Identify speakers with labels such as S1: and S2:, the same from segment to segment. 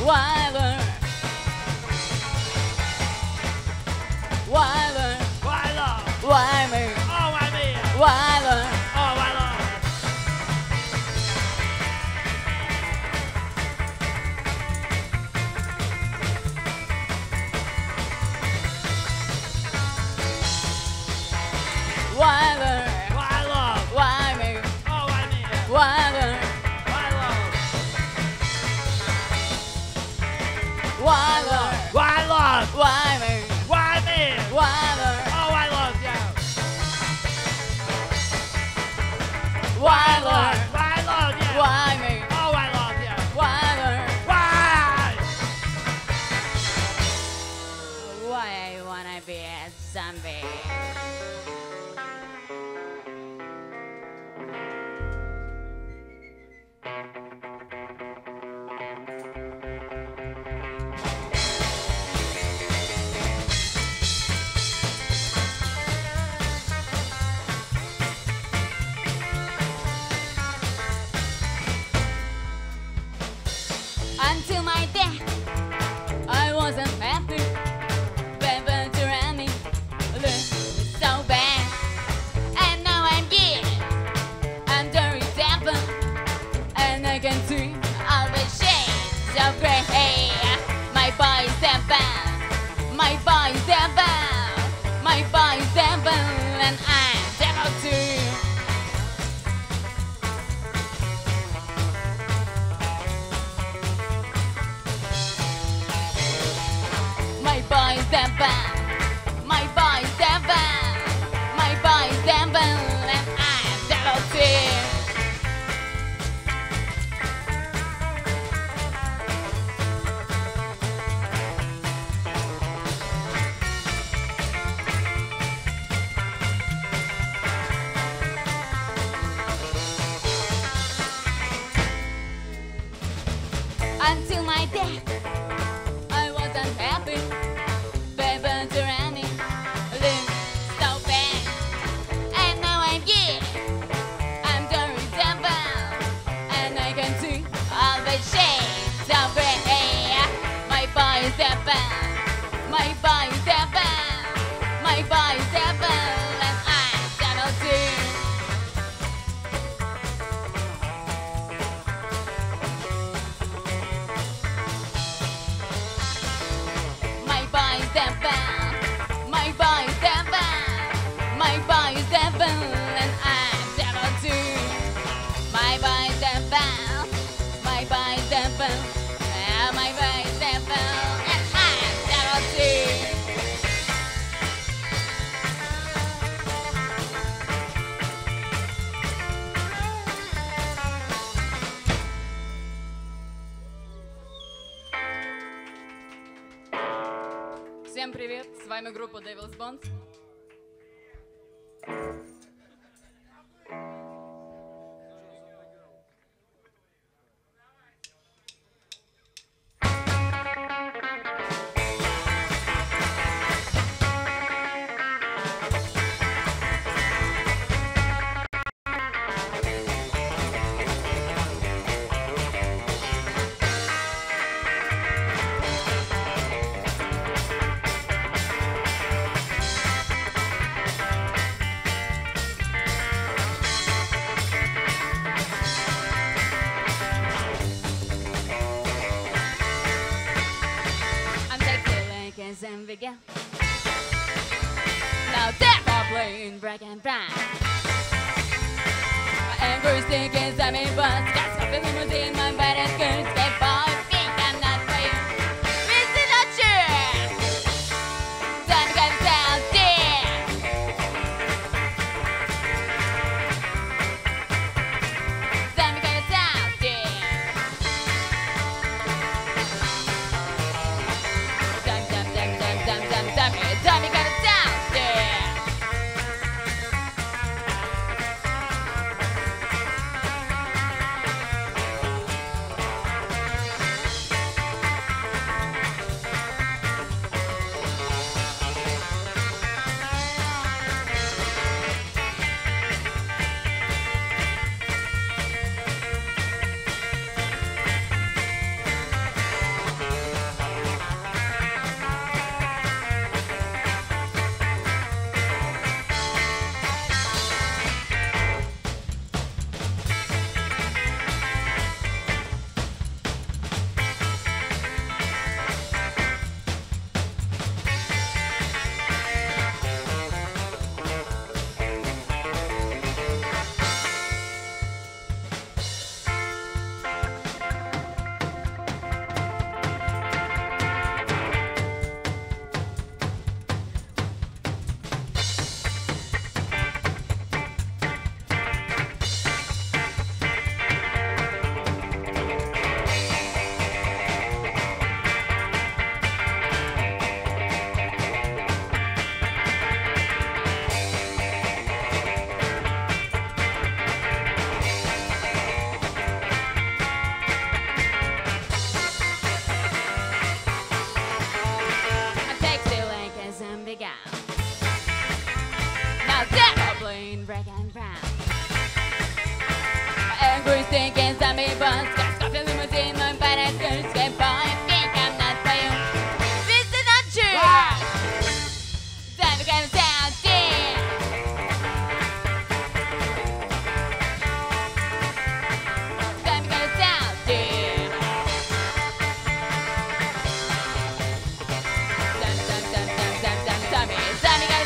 S1: Wilder. Wilder.
S2: Wilder.
S1: Why me?
S2: Oh, why me?
S1: Wilder.
S2: Oh, Wilder.
S1: Wilder.
S2: Wilder.
S1: Why me?
S2: Oh, why me?
S1: Wilder.
S2: Wilder.
S1: Wilder.
S2: Wilder.
S1: Why me?
S2: Why me?
S1: Wilder.
S2: Oh, Wilder. Yeah.
S1: Wilder.
S2: Wilder. Yeah.
S1: Why me?
S2: Oh, Wilder. Yeah.
S1: Wilder.
S2: Why?
S1: Why I wanna be a zombie? Until my death, I wasn't happy. Baby, around me look so bad. And now I'm here, I'm very devil, and I can see all the shades of grey. My boy's devil, my boy's devil, my boy's devil, and I'm devil too. My boy's devil, my boy's devil, my boy's devil, and I'm devil too. Until my death, I wasn't happy. Baby, around me look so bad. And now I'm here, I'm very devil, and I can see all the shades of grey. My boy's devil, my boy's devil, my boy's devil, and I'm devil too. My boy's devil, my boy's devil, my boy's devil, and I'm devil too. My boy's devil, my boy's devil, my boy's devil, and I'm devil too. Всем привет, с вами группа Devil's Bones. And begin. Now that I'm playing black and brown. My anger stick is at me, but got something in my bed and good. Step boy, think I'm not playing. This is not true. Time got down there. Time got down there. Time you got it down there. black and brown. Angry thinking some people got coffee limousine, my bad at girls get boy. Think I'm not for you. This is not true. Time became sound dear. Time became sound dear. Time became sound dear.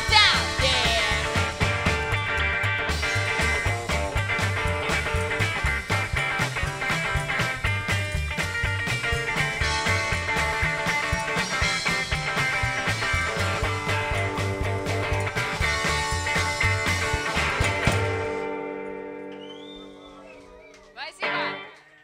S1: Спасибо.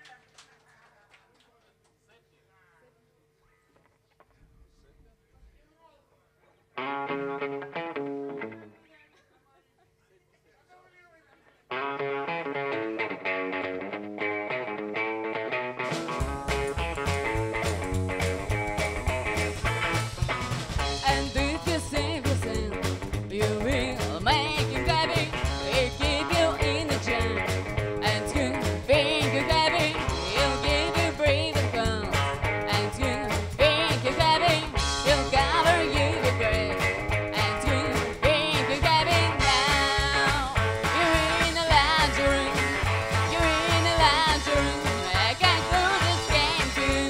S1: And if you save yourself, you will make him happy. He'll keep you in the jam. And you think you're happy, he'll give you breathing calm. And you think you're happy, he'll cover you with grace. And you think you're happy now. You're in a lounge room. You're in a lounge room. I can't lose this game too.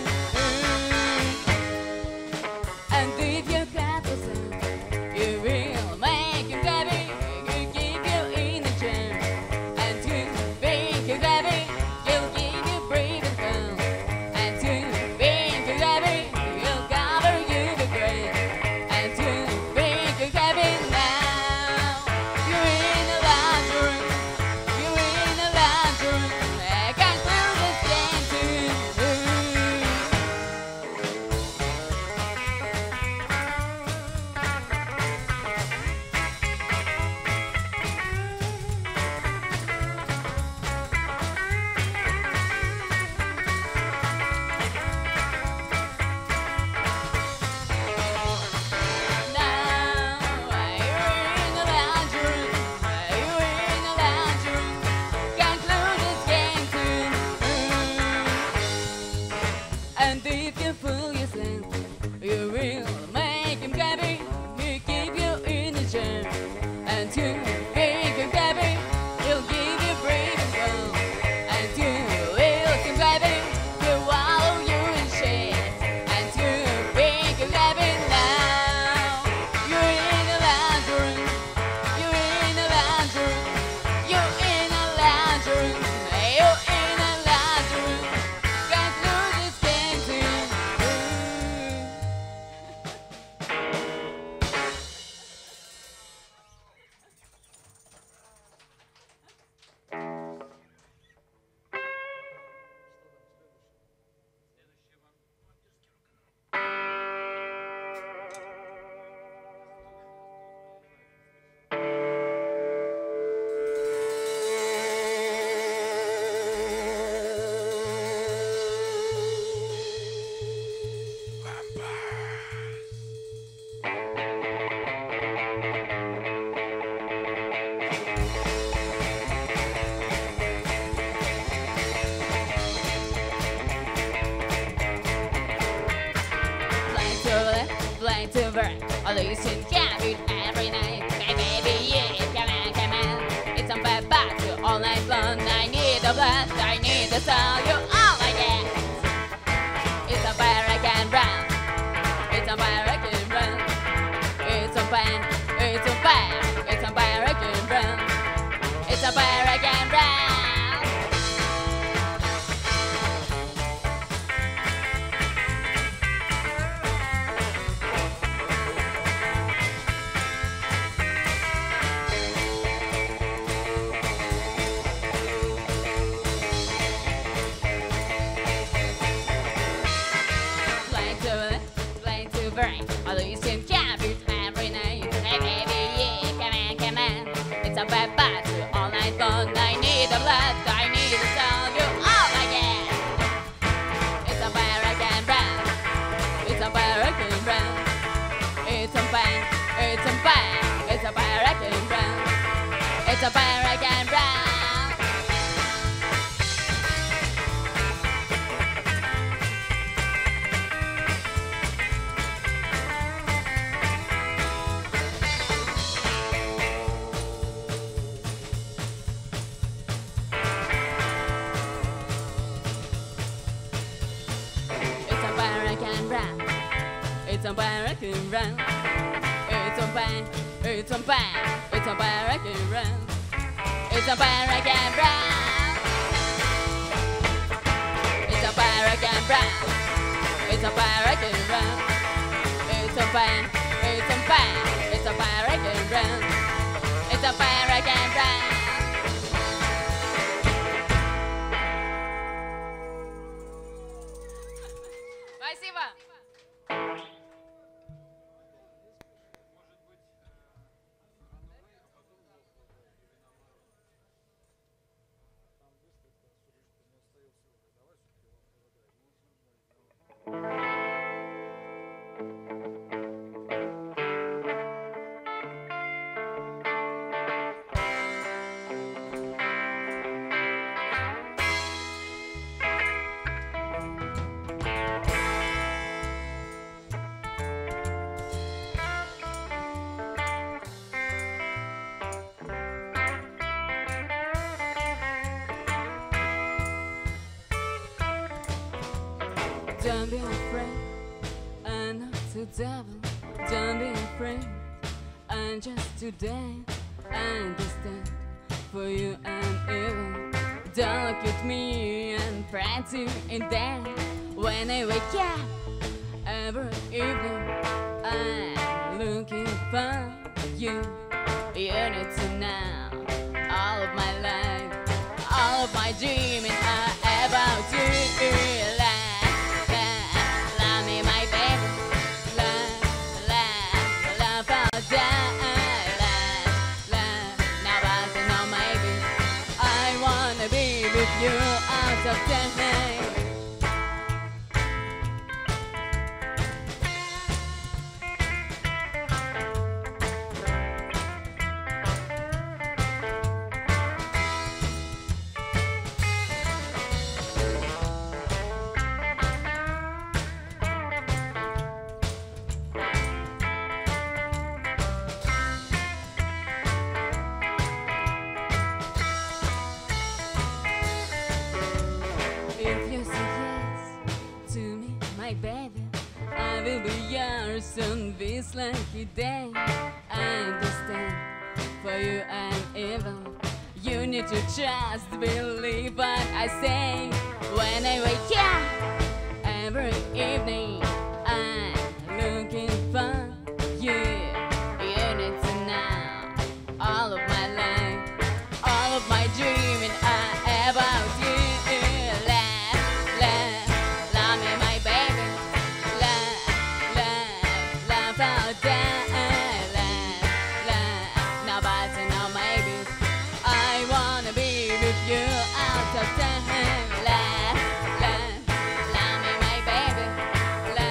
S1: And if you cut yourself, you will make him happy. He'll keep you in the jam. And you think you're happy, he'll give you breathing calm. And you think you're happy, he'll cover you with grace. And you think you're happy now. You're in a lounge room. You're in a lounge room. I can't lose this game too. And if you fool yourself, you will make him happy. He'll keep you in the jam. And you think you're happy, he'll give you breathing calm. And you will seem happy, he'll wallow you in shit. And you think you're happy now. You're in a lounge room. You're in a lounge room. You're in a lounge room. You're in a lounge room. Can't lose this game too. Blind to burn, I listen to every night. Hey baby, yeah, come on. It's on bad back to all night long. I need the blood, I need the soul. You're all I get. It's on fire, I can run. It's on fire, I can run. It's on fire, it's on fire. It's on fire, I can run. It's on fire, I can run. I listen to every night. Hey baby, yeah, come on. It's a bad battle all night long. I need the blood, I need the soul. You're all I get. It's a fire I can run. It's a fire I can run. It's a fire, it's a fire. It's a fire I can run. It's It's a black and brown. It's a black and brown. It's a black and brown. It's a bang, it's a bang, it's a black and brown. It's a black and brown. It's a black and brown. It's a black and brown. It's a bang, it's a bang, it's a black and brown. It's a black and brown. Спасибо. Don't be afraid, I'm not the devil. Don't be afraid, I'm just today. I understand, for you I'm evil. Don't look at me and pray to in bed. When I wake up every evening, I'm looking for you. You need to know all of my life, all of my dreaming are about you. Love me, my baby. Love all day. Now I don't know, maybe I wanna be with you out of time. If you say yes to me, my baby, I will be yours on this lucky day. I understand, for you I'm evil. You need to just believe what I say. When I wake up every evening, I'm looking for you. You need to know all of my life, all of my dreaming are about you. Love me, my baby. Love all day. Nobody know, maybe I wanna be with you out of time. Love me, my baby.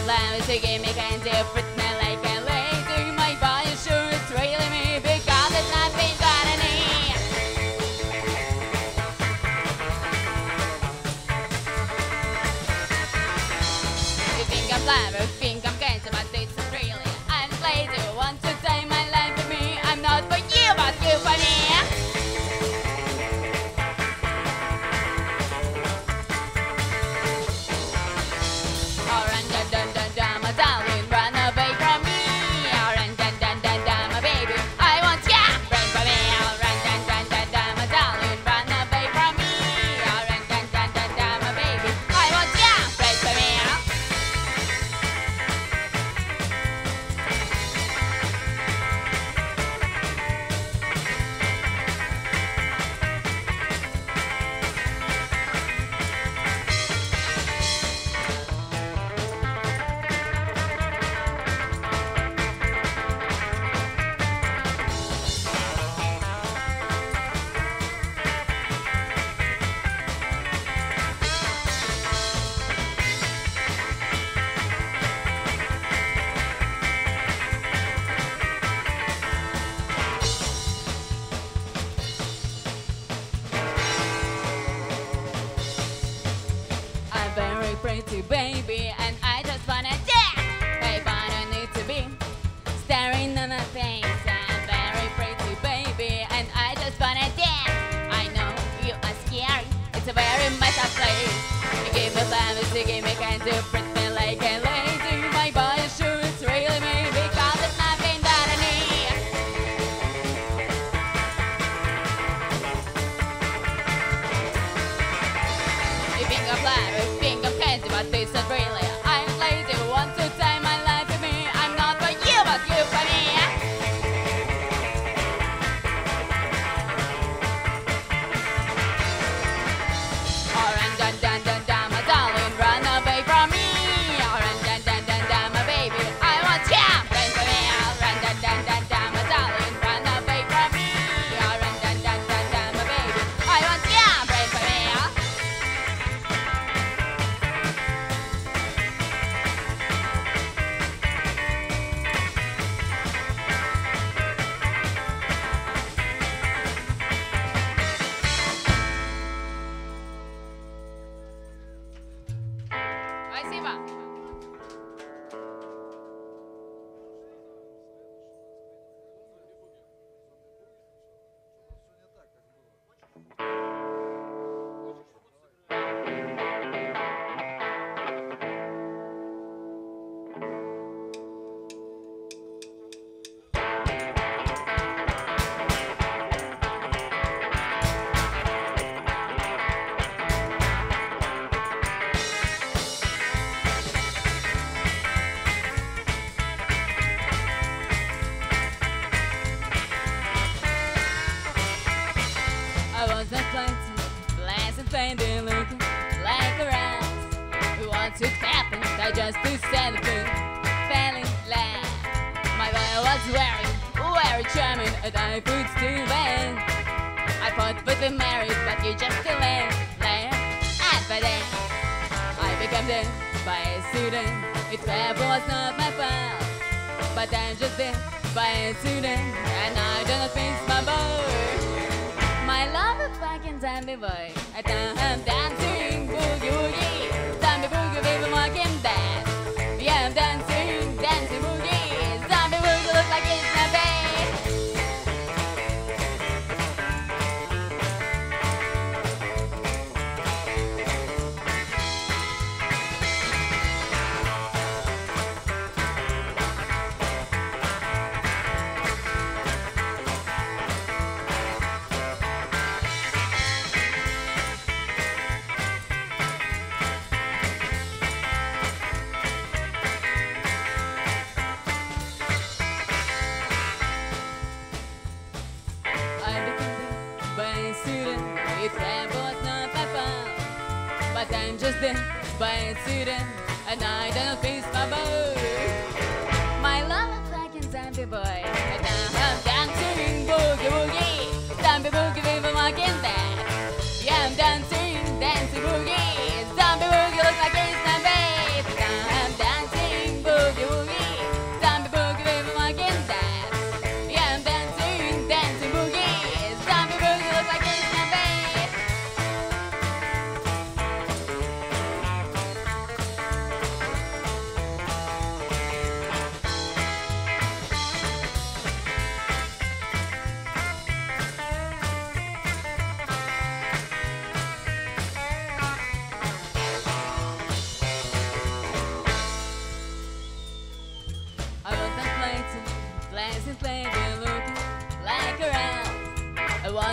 S1: of flowers to give me candy, pretty like a lady. My body sure it's really me because it's nothing but a knee. You think I'm clever, think I'm candy, but it's not really. I'm lazy, want to take my life for me. I'm not for you, but you for me. Oh, run, dun, dun, dun, dun, my darling, run away from me. Oh, run, dun, dun, dun, dun, my baby, I want ya. Run for me. Oh, run, dun, dun, dun, dun, my darling, run away from me. Oh, run, dun, dun, dun, dun, my baby, I want ya. Run for me. I'm very pretty, baby, and I just wanna dance. Babe, I don't need to be staring at my face. I'm very pretty, baby, and I just wanna dance. I know you are scary, it's a very much a place. You give me flowers, you give me candy, pretty like a lady. My body sure it's really me because it's nothing that I need. You think I'm flowers, think I'm candy, but it's not really. I'm lazy, want to take my life with me. I'm not for you, but you for me. Oh, run, dun, dun, dun, dun, my darling, run away from me. Oh, run, dun, dun, dun, dun, my baby, I want ya. Run for me. Oh, run, dun, dun, dun, dun, my darling, run away from me. Oh, run, dun, dun, dun, dun, my baby, I want ya. Run for me. Спасибо. I was a pleasant lady looking like a rat. What should happen? I just to stand up, fell in love. My boy was very charming, and I could still win. I thought we'd be married, but you just delayed. And by then, I became the by a student. It was not my fault, but I'm just the by a student, and I do not miss my boy. My love is fucking zombie boy. I'm dancing boogie woogie. Zombie boogie baby walking dance. Yeah, I'm dancing, dancing boogie. Zombie boogie looks like it's my babe. but I'm just a by student, and I don't face my boy. My love is like a zombie boy, and I'm dancing boogie woogie, zombie boogie with a walking back. Yeah, I'm dancing, dancing boogie, zombie boogie looks like it's my babe. I'm dancing,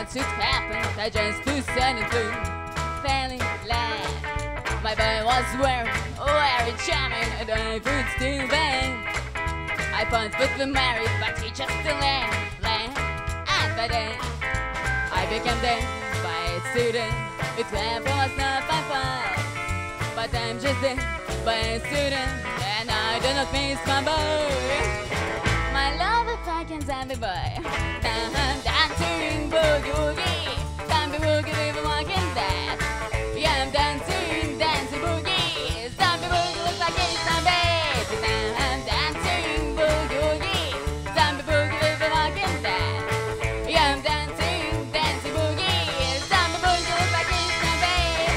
S1: what should happen. I just too suddenly fell in love. My boy was very charming, and I would still bang. I thought we'd be married, but he just left. And by then, I became the by student. It never was not my fault, but I'm just the by student, and I do not miss my boy. My love, if I can zombie boy. Dancing boogie woogie, zombie boogie, even walking dead. Yeah, I'm dancing boogie, zombie boogie looks like it's my baby. I'm dancing boogie woogie, zombie boogie, even walking dead. Yeah, I'm dancing boogie, zombie boogie looks like it's my baby.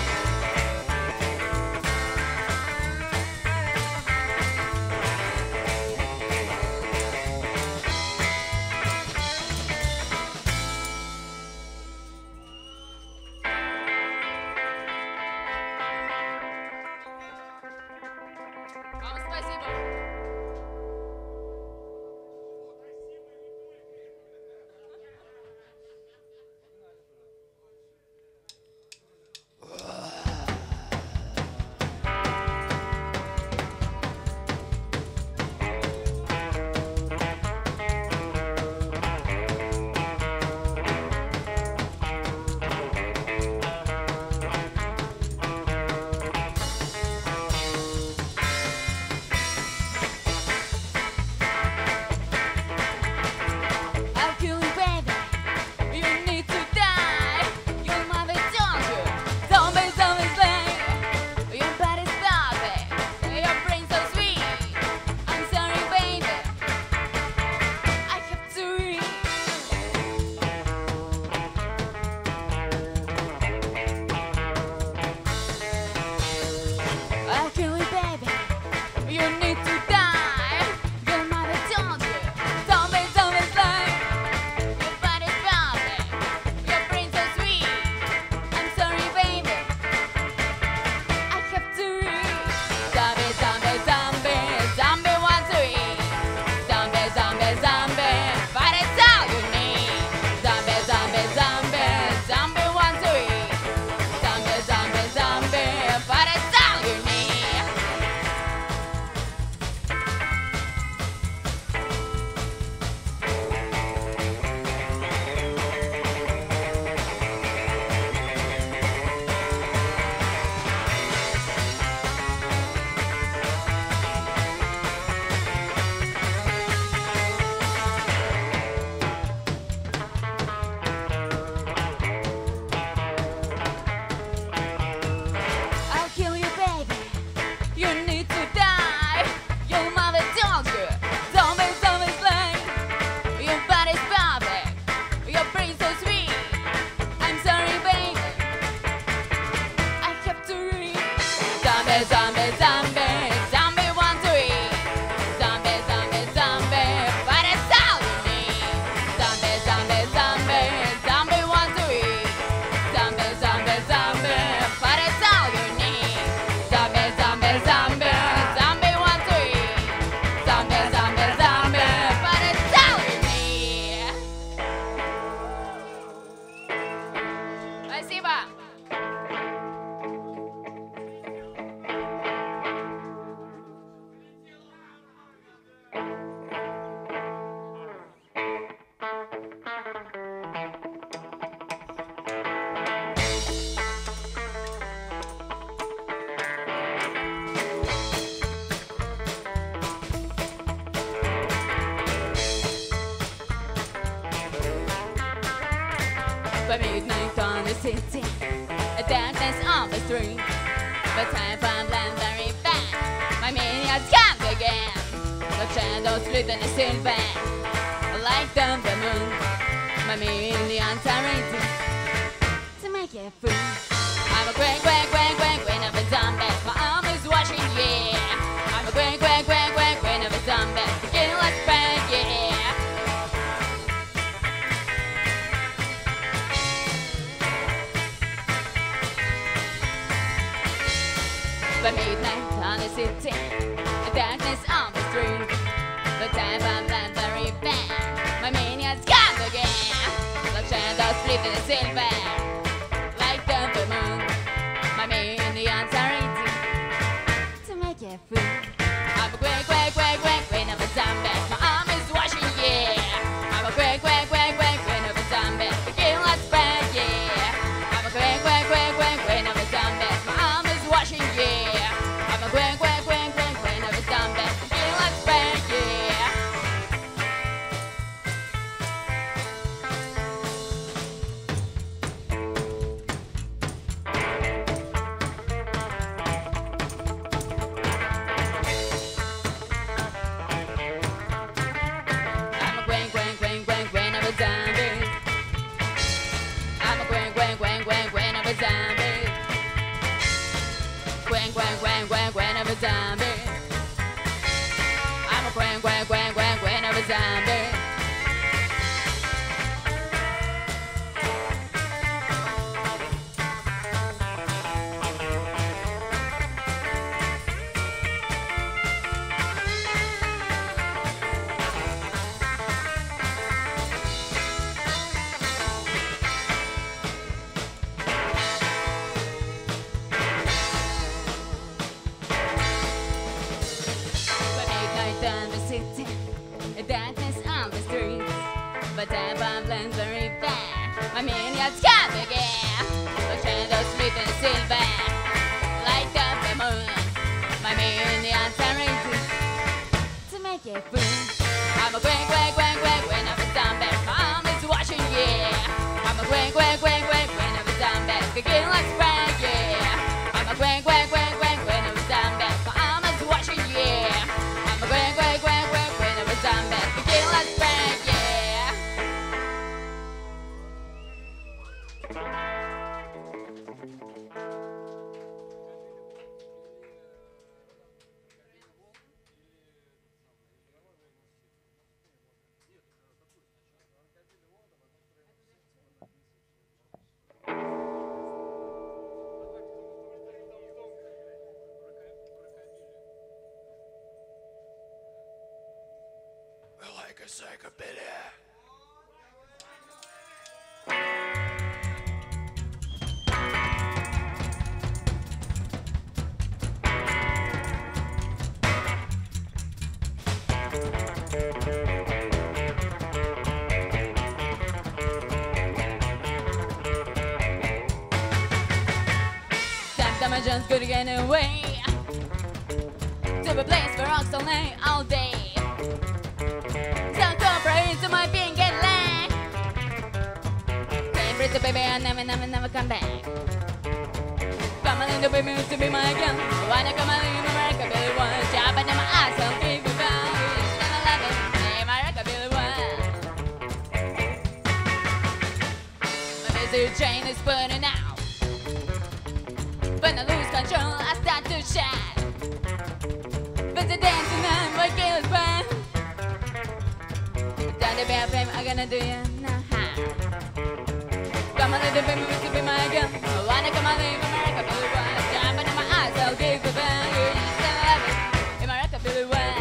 S1: Вам спасибо. I'll kill you, baby. You need to die. Your mother told you. Zombies, zombies, slay. Your body's perfect. Your brain's so sweet. I'm sorry, baby. I have to eat. I'll kill you, baby. You need to die. Your mother told you. Zombies, zombies, slay. Your body's perfect. Your brain's so sweet. I'm sorry, baby. I have to eat. Zombie, zombie, zombie, zombie want to eat. Zombie, zombie, zombie, but it's all you need. Zombie, zombie, zombie, zombie want to eat. Zombie, zombie, zombie, but it's all you need. I'll kill you, baby. You need to die. Your mother told you. Zombies, zombies, slay. Your body's perfect. Your brain's so sweet. I'm sorry, baby. I have to eat. Zombie, zombie, zombie, zombie want to eat. Zombie, zombie, zombie, but it's all you need. Zombie, zombie, zombie, zombie want to eat. Zombie, zombie, zombie, but it's all you need. Zombie, zombie, zombie, zombie want to eat. Zombie, zombie, zombie, but it's all you need. Спасибо. By midnight on the city, a darkness on the street. But time found land very bad. My maniacs come again. The shadows split in the silver, like the moon. My millions are ready to make it free. I'm a great, great, great, great queen of the zombies. My arm is watching, yeah. I'm a great, great, great, great queen of the zombies. Begin, let's pray, yeah. By midnight on the city, the darkness on the street. The time I'm land very bad. My maniacs come again. The shadows split in the Gwen of a zombie. Gwen of a zombie. I'm a Gwen of a zombie. Darkness on the streets, but the problems are very bad. My minions come again. The shadows split in silver, light up the moon. My minions are ready to make it free. I'm a Gwen of a zombie. Mom is watching, yeah. I'm a Gwen of a zombie. Begin like spring, yeah. I'm a Gwen of a zombie. Mom is watching, yeah. I'm a Gwen of a zombie. Begin like spring, yeah.
S2: Like a psychopath.
S1: Sometimes I just couldn't get away to a place where rocks all night, all day. So cooperate to my being get laid. Can't breathe the baby, I never come back. Come on, little baby, to be my girl. Wanna come and leave America, Billy One. Job under my eyes, I'll keep you down. Still 11, America, Billy One. My misery train is burning out. When I lose control, I start to shout. But the dancing on my kills burn. Down the bare frame, I'm gonna do you now. Come on, little baby, to be my girl. I wanna come and leave America, Billy One. Jumping in my eyes, I'll give you back. Still 11, America, Billy One.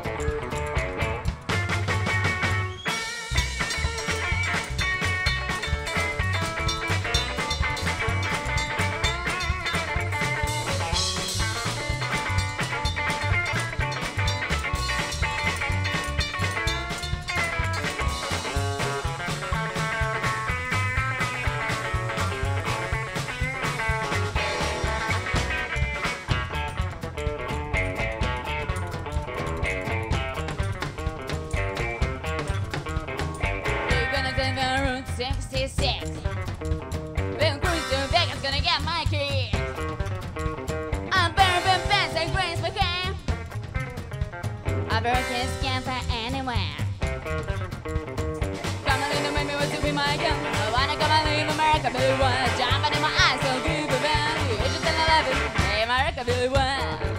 S1: We're gonna take the Route 66. We'll cruise to Vegas, gonna get my key. I'm bourbon fast and Grace McCann. I'll work his camper anywhere. Come on, little baby, want to be my girl. I wanna come and leave America, Billy One. Jumping in my eyes, so give it back. It's just 11, hey, America, Billy One.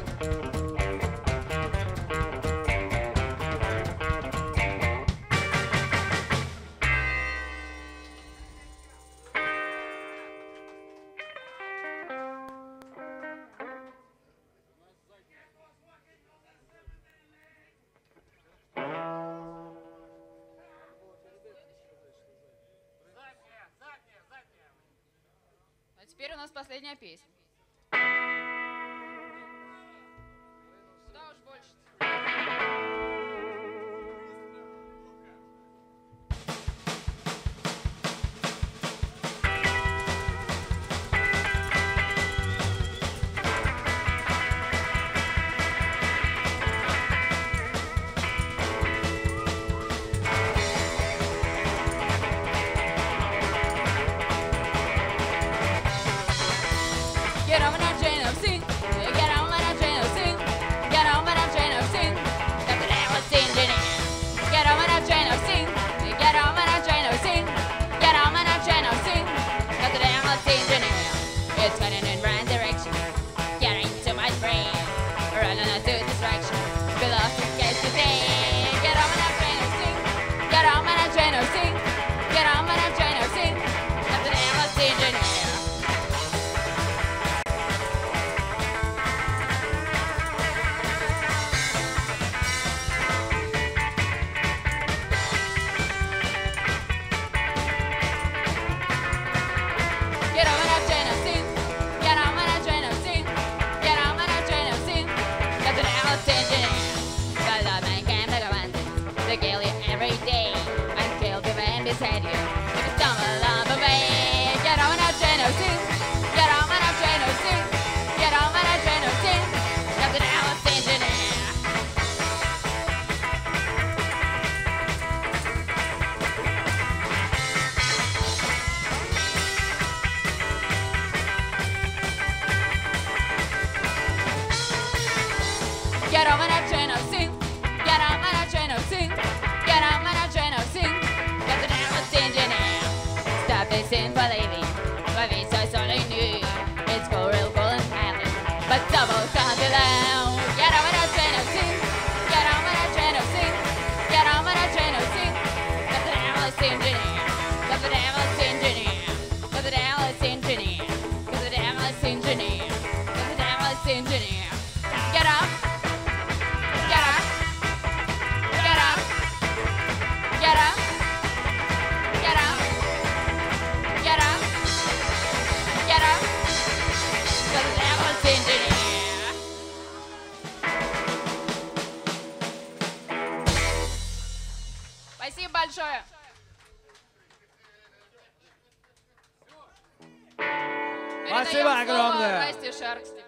S1: А теперь у нас последняя песня. Куда уж больше. Get on that train of sin. Get on that train of sin. Get on that train of sin. That's what I was singing. Get on that train of sin. Get on that train of sin. Get on that train of sin. That's what I Get on an adrenaline. Get on an adrenaline. Get on an adrenaline. Got the house engineer. Got the man came to the one. They kill you every day. And kill the man beside you. If you stumble on the way. Get on an adrenaline. Get on an adrenaline. Get on an adrenaline. Got the house engineer. Get on an adrenaline. Get on an adrenaline. Get on an adrenaline. Got the house engineer. Stop this in believing. My visa is all I knew. It's for real, cool and highly. But double can't allow. Get on an adrenaline. Get on an adrenaline. Get on an adrenaline. Got the house engineer. Got the house engineer. Got the house engineer. Got the house engineer. Got the house engineer. Get up. Get up. Get up. Get up. Get up. Get up. Get up. Got the house engineer. Спасибо большое.
S2: Спасибо
S1: Передаем слово
S2: огромное.
S1: Расте Шарксте.